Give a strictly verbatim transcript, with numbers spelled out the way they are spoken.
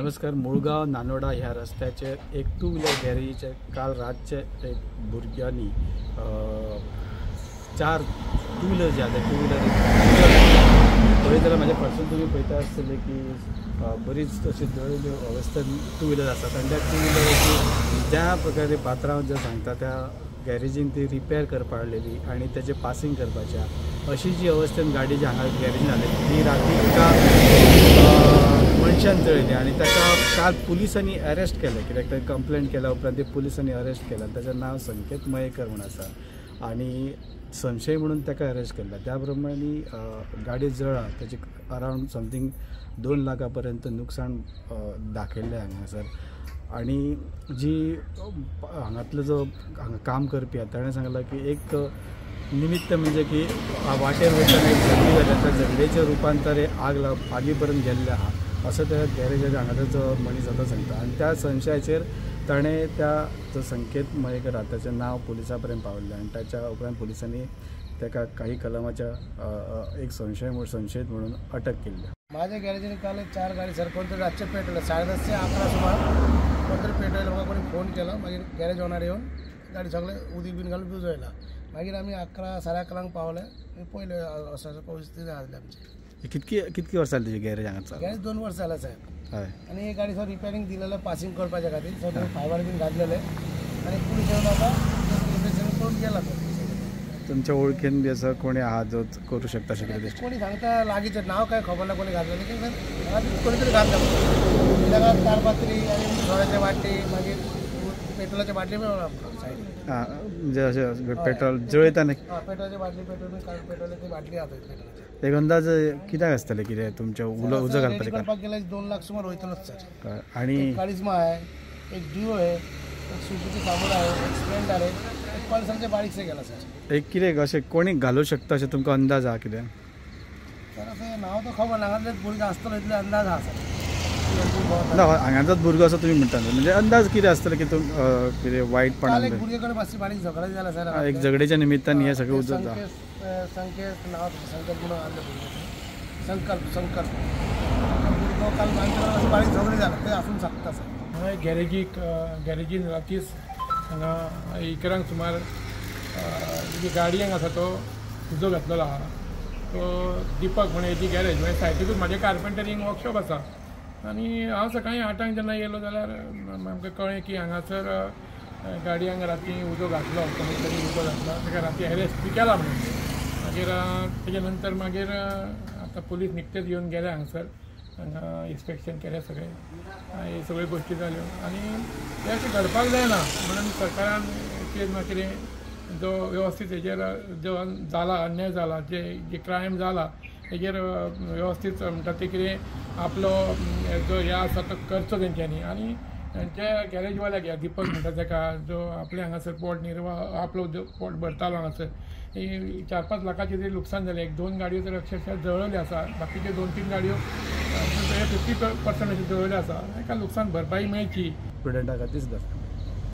नमस्कार. मुळगाव नानोडा ह्या रस्त्याचे एक टू व्हीलर गॅरेजचे काल रातचे एक भुरग्यांनी चार टू व्हीलर जे आसा टू व्हीलर पळय जाल्यार म्हाज्या फाटसून तुमी पळयता आसतले की बरीच तशी जळयल्यो अवस्थेन टू व्हीलर आसात आनी त्या टू व्हीलराची ज्या प्रकारे पात्रांव जे सांगता त्या गॅरेजीन ती रिपेर करपा हाडलेली आनी तेजें पासिंग करपाच्या अशी जी अवस्थेन गाडी जी हांगा गॅरेजीन हाडलेली ती राती एका मनशान जळयली आनी ताका काल पुलिसांनी अरेस्ट केलें कित्याक ते कंप्लेंट केल्या उपरांत ते पुलिसांनी अरेस्ट केला. ताचें नांव संकेत मयेकर म्हूण आसा आनी संशय म्हणून ताका अरेस्ट केला. त्या प्रमाणे गाडी जळा ताची अरावंड समथींग दोन लाखा पर्यंत नुकसाण दाखयल्लें हांगासर. आनी जी हांगातलो जो हांगा काम करपी आसा ताणें सांगलां की एक निमित्त म्हणजे की वाटेर वयताना एक झगडी जाल्या त्या झगडेचें रुपांतर आग लाव आगी पर्यंत गेल्लें आहा असो त्या गॅरेजाच्या हांगाचो जो मनीस आसा सांगता. आनी त्या संशयाचेर ताणें त्या जो संकेत मयेकर आसा ताचें नांव पुलिसां पर्यंत पावयल्लें आनी ताच्या उपरांत पुलिसांनी ताका काही कलमाच्या एक संशय म्हणून संशयीत म्हणून अटक केल्ली. माझ्या गॅरेजीने काल चार गाडी सर कोणतरी रातचे पेटवले साडे दस ते अकरा सुमार कोणतरी पेटवले. म्हाका कोणी फोन केलो मागीर गॅरेज ओनर येवन गाडी सगळे उदीक बीन घालून बुजयला. मागीर आमी अकरा साडे अकरांक पावले पयले असो परिस्थिती आसली आमची. कितकी कितकी वर्सां जाली तुजी गॅरेज हांगा? गॅरेज दोन वर्सां जाला साहेब. हय. आनी ही गाडी सर रिपेरिंग दिलेलं पासिंग करपाच्या खातीर सगळे फायबर बीन घातलेले आनी पुलीस येवन आतां रिपेरिंग करून गेला. तुमच्या वळखीन बी असं कोणी आहा जो करू शकता अशें कितें दिसता? कोणी सांगता लागींचें नांव काय खबर ना कोणी घातलेलें की सर कोणी तरी घातलें ताका तारपात्री आनी सोऱ्याचे बाटली मागीर पेट्रोलाचे बाटली मेळ्ळा आमकां सायडीन. आं म्हणजे अशें पेट्रोल जळयताना हां पेट्रोलाची बाटली पेट्रोल बीन पेट्रोलाची बाटली आसा पेट्रोलाची. एक अंदाज कित्याक आसतलें कितें तुमचें उलो उजो घालपाचें करपाक गेल्यार दोन लाख सुमार वयतलोच सर. आनी कारिज्मा आहे एक डिओ आहे एक सुजुकी सामोर आहे एक स्प्लेंडर आहे एक पल्सरचे बारीकशे गेला सर. एक कितें अशें कोणी घालूं शकता अशें तुमकां अंदाज आहा कितें? सर अशें नांव तो खबर ना हांगातलेच भुरगो आसतलो इतले अंदाज आहा सर. ना हांगाचोच भुरगो असो तुमी म्हणटा म्हणजे अंदाज कितें आसतलें की तुम कितें वायटपणान एक भुरगे कडेन मातशी बारीक झगडा जाला सर. एक झगडेच्या निमित्तान हें सगळें उजो जाता. संकेत नांव संकेत म्हणून आसलें भुरगें संकल्प संकल्प भुरगो काल मागीर बारीक झगडी जाला ते आसून शकता सर. हांगा गॅरेजीक गॅरेजीन रातीच हांगा इकरांक सुमार जी गाडी हांगा आसा तो उजो घातलेलो आहा. तो दिपक म्हणून हेजी गॅरेज म्हणजे सायटीकूच म्हाजें कार्पेंटरींग वर्कशॉप आसा. आनी हांव सकाळीं आठांक जेन्ना येयलो जाल्यार आमकां कळ्ळें की हांगासर गाडी हांगा राती उजो घातलो कोणी तरी उजो घातलो ताका राती अरेस्ट बी केला म्हणून. मागीर तेजे नंतर मागीर आतां पुलीस निकतेच येवन गेले हांगासर हांगा इन्स्पेक्शन केलें सगळें हे सगळ्यो गोश्टी जाल्यो आनी ते अशें घडपाक जायना म्हणून सरकारान कितें ना कितें जो वेवस्थीत हेजेर जो जाला अन्याय जाला जे जे क्रायम जाला हेजेर वेवस्थीत म्हणटा ते कितें आपलो जो हे आसा तो करचो तेंच्यांनी. आनी ते गॅरेजवाल्याक ह्या दिपक म्हणटा ताका जो आपले हांगासर पोट निर्वाह आपलो जो पोट भरतालो हांगासर ही चार पांच लाखाची तरी लुकसाण जालें. एक दोन गाडयो तर अक्षरशः जळयल्यो आसा बाकीच्यो दोन तीन गाडयो फिफ्टी पर्संट अशी जळयल्यो आसा. ताका लुकसाण भरपाई मेळची. प्रुडंटा खातीर